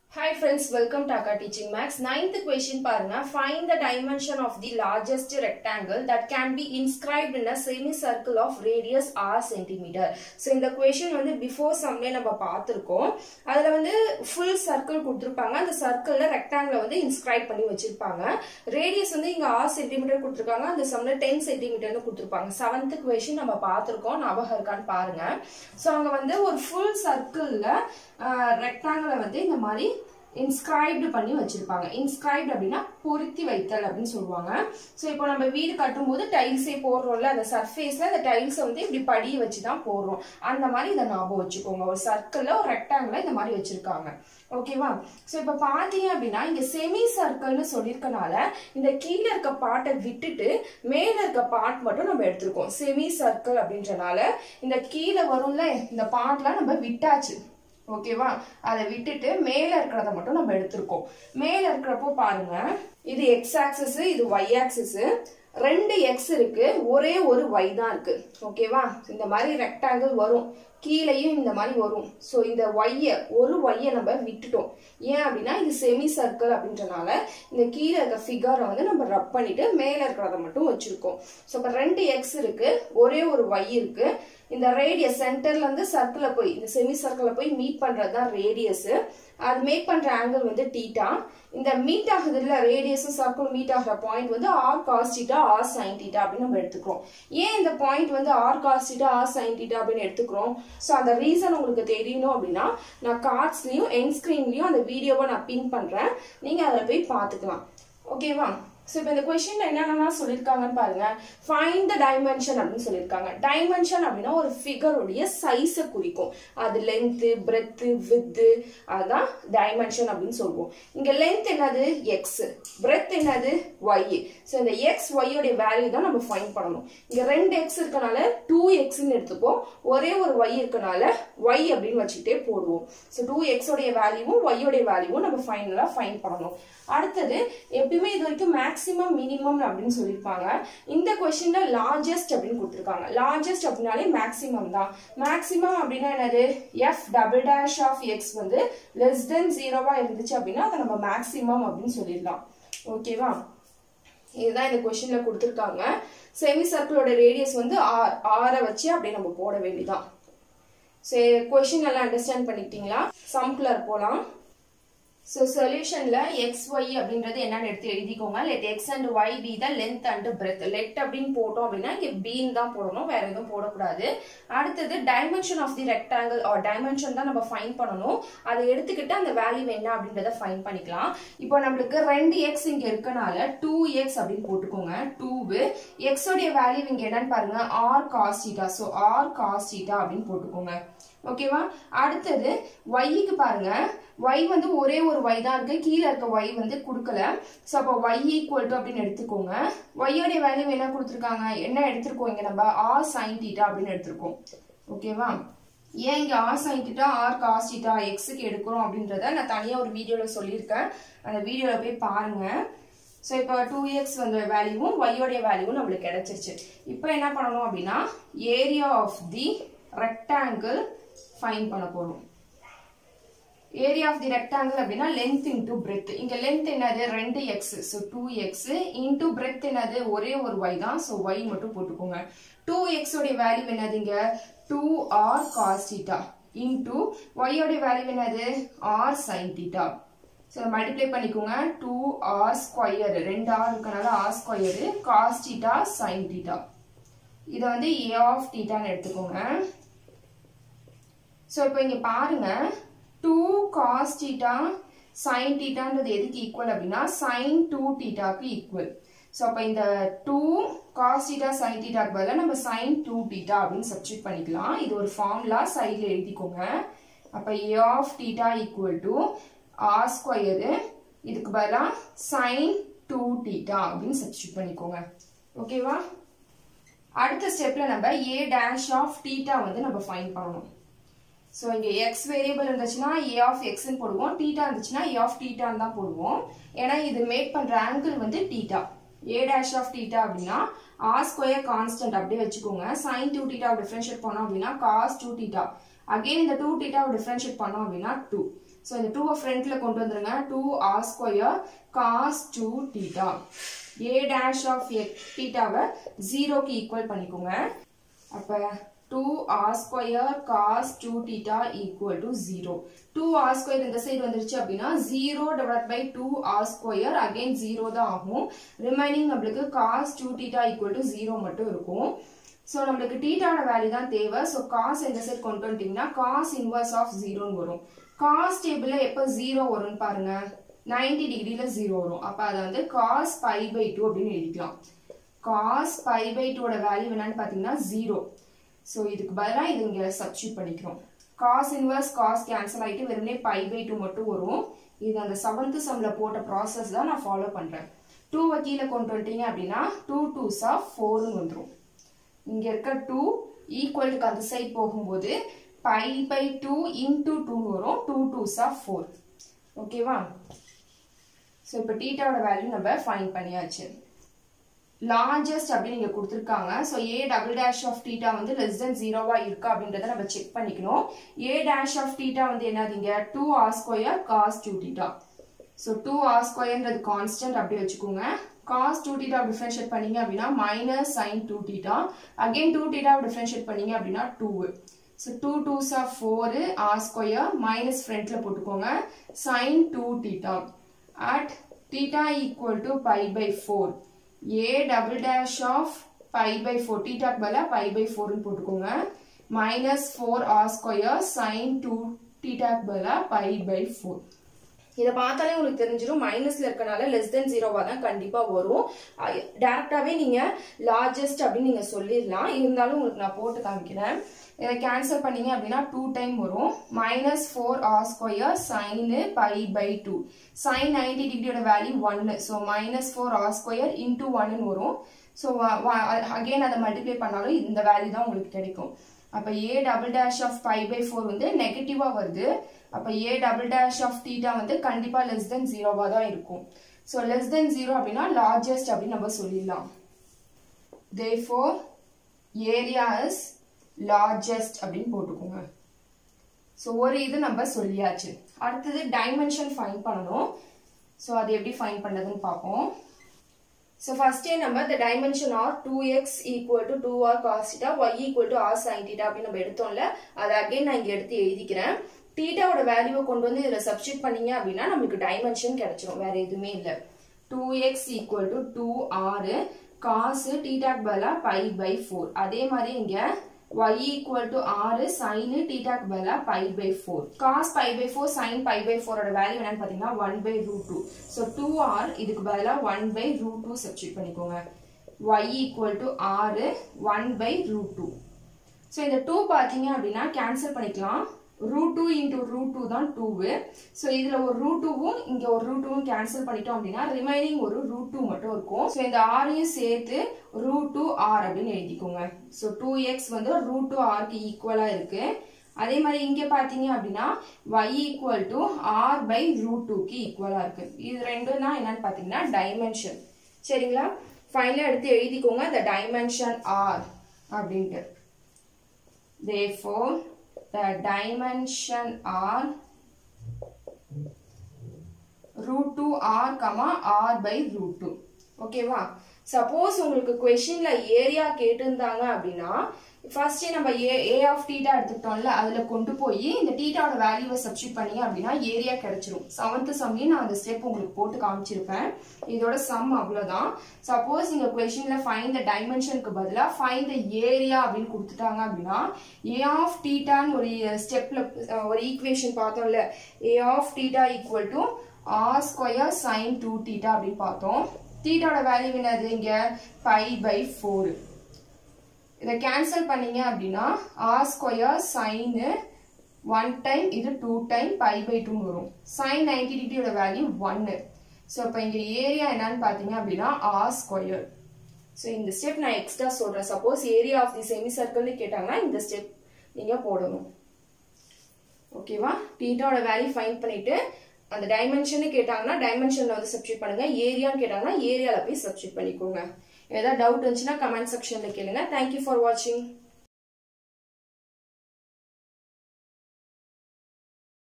Hi friends, welcome to Akka Teaching Max. Ninth question பாருங்க. Find the dimension of the largest rectangle that can be inscribed in a semicircle of radius r centimeter. So இந்த question வந்து before sumல நம்ம பார்த்திருக்கோம். அதுல வந்து full circle கொடுத்திருப்பாங்க. அந்த circleல rectangle வந்து inscribe பண்ணி வச்சிருப்பாங்க. Radius வந்து இங்க r centimeter கொடுத்திருக்காங்க. அந்த sumல 10 centimeter னு கொடுத்திருப்பாங்க. 7th question நம்ம பார்த்திருக்கோம். ஞாபகம் இருக்கான்னு பாருங்க. So அங்க வந்து ஒரு full circleல rectangle வந்து இந்த மாதிரி inscribed பண்ணி வச்சிருப்பாங்க. inscribed அப்படினா பொருத்தி வைத்தல் அப்படினு சொல்வாங்க. சோ இப்போ நம்ம வீடு கட்டும்போது டைல்ஸே போடுறோம்ல, அந்த சர்ஃபேஸ்ல அந்த டைல்ஸ் வந்து இப்படி படி வச்சு தான் போடுறோம். அந்த மாதிரி இத ஞாபகம் வச்சுக்கோங்க. ஒரு சர்க்கிள்ல ஒரு ரெக்டாங்கிள்ல இந்த மாதிரி வச்சிருக்காங்க. ஓகேவா? சோ இப்போ பாத்தீங்க அப்படினா இங்க செமி சர்க்கிள்னு சொல்லிருக்கனால இந்த கீழ இருக்க பார்ட்டை விட்டுட்டு மேல இருக்க பார்ட் மட்டும் நம்ம எடுத்துறோம். செமி சர்க்கிள் அப்படின்றனால இந்த கீழ வரும்ல இந்த பார்ட்லாம் நம்ம விட்டாச்சு. ஓகேவா? அதை விட்டுட்டு மேல இருக்கிறத மட்டும் நம்ம எடுத்துருக்கோம். மேல இருக்கிறப்போ பாருங்க, இது x ஆக்சிஸ், இது y ஆக்சிஸ். ரெண்டு x இருக்கு, ஒரே ஒரு y தான் இருக்கு. ஓகேவா? இந்த மாதிரி ரெக்டாங்கிள் வரும், கீழையும் இந்த மாதிரி வரும். சோ இந்த ஒரு y நம்ம விட்டுட்டோம். ஏன் அப்படின்னா இது செமி சர்க்கிள் அப்படின்றனால இந்த கீழே இருக்க ஃபிகரை வந்து நம்ம ரப் பண்ணிட்டு மேல இருக்கிறத மட்டும் வச்சிருக்கோம். சோ இப்ப ரெண்டு x இருக்கு, ஒரே ஒரு y இருக்கு. இந்த ரேடியஸ் சென்டர்ல இருந்து சர்க்கிள்ல போய் இந்த செமி சர்க்கிள்ல போய் மீட் பண்றது தான் ரேடியஸ். அது மேக் பண்ற ஆங்கிள் வந்து தீட்டா. இந்த மீட் ஆகுதுல ரேடியஸும் சர்க்கிள் மீட் ஆகிற பாயிண்ட் வந்து R cos theta R sine theta அப்படின்னு நம்ம எடுத்துக்கிறோம். ஏன் இந்த பாயிண்ட் வந்து R cos theta R sine theta அப்படின்னு எடுத்துக்கிறோம்? ஸோ அந்த ரீசன் உங்களுக்கு தெரியணும் அப்படின்னா நான் கார்ட்ஸ்லயும் எண்ட் ஸ்கிரீன்லயும் அந்த வீடியோவை நான் பின் பண்றேன், நீங்க அதில் போய் பார்த்துக்கலாம். ஓகேவா? So இப்போ இந்த क्वेश्चन என்னென்னலாம் சொல்லிருக்காங்கன்னு பாருங்க. find the dimension அப்படினு சொல்லிருக்காங்க. dimension அப்படினா ஒரு ஃபிகர் உடைய சைஸை குறிக்கும். அது length, breadth, width, அதான் dimension அப்படினு சொல்வோம். இங்க length என்னது x, breadth என்னது y. சோ இந்த x y உடைய வேல்யூ தான் நம்ம ஃபைண்ட் பண்ணனும். இங்க ரெண்டு x இருக்கனால 2x ன்னு எடுத்துப்போம். ஒரே ஒரு y இருக்கனால y அப்படினு வச்சிட்டே போடுவோம். சோ 2x உடைய வேல்யூவும் y உடைய வேல்யூவும் நம்ம ஃபைனலா ஃபைண்ட் பண்ணனும். அடுத்து எப்பவுமே இது வரைக்கும் மேக்ஸிமம் மினிமம் அப்படின்னு சொல்லிருப்பாங்க. இந்த क्वेश्चनல லார்ஜஸ்ட் அப்படின்னு கொடுத்திருக்காங்க. லார்ஜஸ்ட் அப்படினாலே மேக்ஸிமம் தான். மேக்ஸிமம் அப்படினா என்னது? f double dash of x வந்து less than 0வா இருந்துச்சு அப்படினா அத நம்ம மேக்ஸிமம் அப்படின்னு சொல்லிடலாம். ஓகேவா? இதுதான் இந்த क्वेश्चनல கொடுத்திருக்காங்க. செமி சர்க்கிளோட ரேடியஸ் வந்து r வச்சு அப்படியே நம்ம போட வேண்டியதான். சரி, क्वेश्चन எல்லாம் அண்டர்ஸ்டாண்ட் பண்ணிட்டீங்களா? சம்க்குள்ள போலாம். So solutionல x y அப்படின்றது என்னன்னு எடுத்து எழுதிக்கோங்க. let x and y be the length and breadth. let அப்படின்னு போட்டோம் அப்படின்னா இங்க b தான் போடணும், வேற எதுவும் போடக்கூடாது. அடுத்தது dimension of the rectangle or dimension தான் நம்ம ஃபைண்ட் பண்ணணும். அதை எடுத்துக்கிட்டு அந்த வேல்யூ என்ன அப்படின்றத ஃபைண்ட் பண்ணிக்கலாம். இப்போ நம்மளுக்கு ரெண்டு x இங்க இருக்கனால 2x அப்படின்னு போட்டுக்கோங்க. 2 x உடைய வேல்யூ இங்க என்னன்னு பாருங்க, r cos theta. so r cos theta அப்படின்னு போட்டுக்கோங்க. ஓகேவா? அடுத்தது y க்கு பாருங்க, y வந்து ஒரே ஒரு y தான் இருக்கு, கீழ இருக்க y வந்து கொடுக்கல. சோ அப்ப y equal to அப்படின்னு எடுத்துக்கோங்க. y உடைய வேல்யூ என்ன கொடுத்திருக்காங்க, என்ன எடுத்துக்கோங்க, இங்க நம்ம r sin theta அப்படின்னு எடுத்துக்கோம். ஓகேவா? ஏன் இங்க r sin theta r cos theta x க்கு எடுக்கிறோம் அப்படின்றத நான் தனியா ஒரு வீடியோல சொல்லியிருக்கேன். அந்த வீடியோல போய் பாருங்க. சோ இப்போ 2x வந்து வேல்யூவும் y உடைய வேல்யூவும் நமக்கு கிடைச்சிருச்சு. இப்போ என்ன பண்ணணும் அப்படினா area of the rectangle find பண்ண போறோம். ஏரியா ஆஃப் தி ரெக்டாங்கிள் அப்படினா length into breadth. இங்க length என்னது? 2x. So 2x into breadth என்னது? ஒரே ஒரு y தான். சோ y மட்டும் போட்டுக்கோங்க. 2x உடைய வேல்யூ என்னது? இங்க 2r cos theta into y உடைய வேல்யூ என்னது? r sin theta. So multiply பண்ணிக்கோங்க. 2r ஸ்கொயர், 2r இருக்கனால r square cos theta sin theta. இத வந்து a of theta ன்னு எடுத்துக்கோங்க. சோ இப்போ இங்க பாருங்க, 2 cos theta sin theta ன்றது எதுக்கு ஈக்குவல் அப்படினா sin 2 theta க்கு ஈக்குவல். சோ அப்ப இந்த 2 cos theta sin theta க்கு பதிலா நம்ம sin 2 theta அப்படினு சப்ஸ்டிட்யூட் பண்ணிக்கலாம். இது ஒரு ஃபார்முலா, சைடுல எழுதிக்கோங்க. அப்ப a of theta equal to r square, இதுக்கு பதிலா sin 2 theta அப்படினு சப்ஸ்டிட்யூட் பண்ணிக்கோங்க. ஓகேவா? அடுத்த ஸ்டெப்ல நம்ம a dash of theta வந்து நம்ம ஃபைண்ட் பண்ணனும். சோ இங்க x வேரியபிள் இருந்துச்சுனா a of x ன்னு போடுவோம், theta இருந்துச்சுனா a of theta ன்னு தான் போடுவோம். ஏனா இது மேக் பண்ற ஆங்கிள் வந்து theta. a dash of theta அப்படினா r ஸ்கொயர் கான்ஸ்டன்ட் அப்படியே வெச்சுக்கோங்க. sin 2 theta டிஃபரன்ஷியேட் பண்ணோம் அப்படினா cos 2 theta. அகைன் இந்த 2 theta டிஃபரன்ஷியேட் பண்ணோம் அப்படினா 2. So இந்த 2 ஃப்ரண்ட்ல கொண்டு வந்துருங்க. 2r square cos 2 theta. a dash of theta-வை 0க்கு ஈக்குவல் பண்ணிக்கோங்க. அப்ப 2r square cos 2 theta equal to 0. 2r square இந்த சைடு வந்துருச்சு அப்படின்னா 0 divided by 2r square again 0 தான் ஆகும். ரிமைனிங் நம்மளுக்கு cos 2 theta equal to 0 மட்டும் இருக்கும். So நம்மளுக்கு theta-ஓட வேல்யூ தான் தேவை. So cos இந்த சைடு கொண்டு வந்துட்டீங்கன்னா cos inverse of 0 வரும். cos டேபிள்ல எப்ப 0 வரும்னு பாருங்க. 90 டிகிரில 0 வரும். அப்ப அத வந்து cos pi by 2 அப்படின்னு எழுதிக்கலாம். cos pi by 2 ஓட வேல்யூ என்னன்னு பாத்தீங்கன்னா 0. So இதுக்கு பதிலா இது இங்க சப்ஸ்டிட்யூட் பண்ணிக்கிறோம். cos inverse cos கேன்சல் ஆயிட்டு வெறுமனே pi by 2 மட்டும் வரும். இது அந்த 7th சம்ல போட்ட ப்ராசஸ் தான் நான் ஃபாலோ பண்றேன். 2 வை கீழ கொண்டு வந்துட்டீங்க அப்படின்னா 2 2s of 4 ன்னு வந்துரும். இங்க இருக்க 2 ஈக்குவல் டு அந்த சைடு போகும்போது pi by 2 into 2 வரும். 2 2s of 4. ஓகேவா? சோ இப்போ θ-ஓட வேல்யூ நம்ம ஃபைண்ட் பண்ணியாச்சு. லார்ஜஸ்ட் அப்படி நீங்க கொடுத்திருக்காங்க. So a double dash of theta வந்து less than 0வா இருக்கா அப்படின்றத நம்ம செக் பண்ணிக்கணும். a dash of theta வந்து என்னதுங்க 2r square cos 2 theta. So 2r squareன்றது கான்ஸ்டன்ட் அப்படி வச்சுக்கோங்க. cos 2 theta டிஃபரன்ஷியேட் பண்ணீங்க அப்படின்னா minus sin 2 theta. again 2 theta differentiate பண்ணீங்க அப்படின்னா 2. So 2 2s of 4 r square minus ஃப்ரண்ட்ல போட்டுக்கோங்க sin 2 theta at theta equal to pi by 4. a double dash of pi by 4 theta பதிலா pi by 4 ன்னு போட்டுக்கோங்க minus 4r square sin 2 theta பதிலா pi by 4. இத பார்த்தாலே உங்களுக்கு தெரிஞ்சிரும் மைனஸ்ல இருக்கனால less than 0வா தான் கண்டிப்பா வரும். டைரக்டாவே நீங்க லார்ஜஸ்ட் அப்படி நீங்க சொல்லிரலாம். இருந்தாலும் உங்களுக்கு நான் போட்டு காமிக்கிறேன். இத கேன்சல் பண்ணீங்க அப்படினா 2 டைம் வரும் minus 4r square sin pi by 2. sin 90 டிகிரியோட value 1. so minus 4r square into 1 ன்னு வரும். so again அத மல்டிப்ளை பண்ணாலும் இந்த வேல்யூ தான் உங்களுக்கு கிடைக்கும். அப்ப a double dash of pi by 4 வந்து நெகட்டிவா வருது. அப்ப a double dash of theta வந்து கண்டிப்பா less than 0வா தான் இருக்கும். so less than 0 அப்படினா largest அப்படி நம்ம சொல்லிடலாம். therefore area is largest அப்படினு போட்டுக்கோங்க. சோ ஒரு இது நம்ம சொல்லியாச்சு. அடுத்து டைமென்ஷன் ஃபைண்ட் பண்ணனும். சோ அது எப்படி ஃபைண்ட் பண்றதுன்னு பாப்போம். So first நம்ம the dimension are 2x equal to 2r cos theta y equal to r sin theta அப்படி நம்ம எடுத்தோம்ல அது again நான் இங்க எடுத்து எழுதிக்கிறேன். theta-ஓட வேல்யூவை கொண்டு வந்து இதல சப்ஸ்டிட்யூட் பண்ணீங்க அப்படினா நமக்கு டைமென்ஷன் கிடைச்சிரும். வேற எதுவுமே இல்ல. 2x equal to 2r cos theta பதிலா pi by 4. அதே மாதிரி இங்க y equal to r sin theta பதிலா pi by 4. cos pi by 4 sin pi by 4 ஓட வேல்யூ என்னன்னு பாத்தீங்கன்னா 1 by root 2. so 2r இதுக்கு பதிலா 1 by root 2 சப்ஸ்டிட்யூட் பண்ணிக்கோங்க. y equal to r 1 by root 2. so இந்த 2 பாத்தீங்க அப்படினா கேன்சல் பண்ணிக்கலாம். root 2 into root 2 தான் 2. so இதுல ஒரு root 2வும் இங்க ஒரு root 2வும் கேன்சல் பண்ணிட்டோம் அப்படினா ரிமைனிங் ஒரு root 2 மட்டும் இருக்கும். so இந்த r யும் சேர்த்து root 2r அப்படினு எழுதிக்கோங்க. so 2x வந்து root 2r க்கு ஈக்குவலா இருக்கு. அதே மாதிரி இங்க பாத்தீங்க அப்படினா y equal to r by root 2 க்கு ஈக்குவலா இருக்கு. இது ரெண்டும் தான் என்னன்னு பாத்தீங்கன்னா டைமென்ஷன். சரிங்களா? ஃபைனலா எடுத்து எழுதிக்கோங்க the dimension r அப்படினு. therefore the dimension are root 2r r by root 2. ஓகேவா? சப்போஸ் உங்களுக்கு क्वेश्चनல ஏரியா கேட்டிருந்தாங்க அப்படினா ஃபர்ஸ்ட் நம்ம a of theta எடுத்துட்டோம்ல அதுல கொண்டு போய் இந்த theta-ஓட வேல்யூவை சப்ஸ்டிட்யூட் பண்ணீங்க அப்படினா ஏரியா கிடைச்சிரும். 7th சம்லயே நான் அந்த ஸ்டெப் உங்களுக்கு போட்டு காமிச்சிருப்பேன். இதோட சம் அவ்வளவுதான். சப்போஸ் இந்த क्वेश्चनல find the dimensionக்கு பதிலா find the area அப்படினு கொடுத்துட்டாங்க அப்படினா a of theta ன்னு ஒரு ஸ்டெப்ல ஒரு ஈக்குவேஷன் பார்த்தோம்ல a of theta equal to r square sin 2 theta அப்படி பார்த்தோம். theta-ஓட வேல்யூ என்னது இங்க pi by 4. இத கேன்சல் பண்ணீங்க அப்படினா r square sin 1 டைம் இது 2 டைம் pi by 2 வரும். sin 90 டிகிரியோட வேல்யூ 1. சோ அப்ப இங்க ஏரியா என்னன்னு பாத்தீங்க அப்படினா r square. சோ இந்த ஸ்டெப் நான் எக்ஸ்ட்ரா சொல்றேன். Suppose area of the semi சர்க்கிள்னு கேட்டாங்கன்னா இந்த ஸ்டெப் நீங்க போடணும். ஓகேவா? θ-ஓட வேல்யூ ஃபைண்ட் பண்ணிட்டு அந்த டைமென்ஷன் கேட்டாங்கன்னா டைமென்ஷன்ல வந்து சப்ஸ்டிட்யூட் பண்ணுங்க. ஏரியான்னு கேட்டாங்கன்னா ஏரியால போய் சப்ஸ்டிட்யூட் பண்ணிக்கோங்க. ஏதாவது டவுட் இருந்துச்சுன்னா கமெண்ட் செக்ஷன்ல கேளுங்க. Thank you for watching.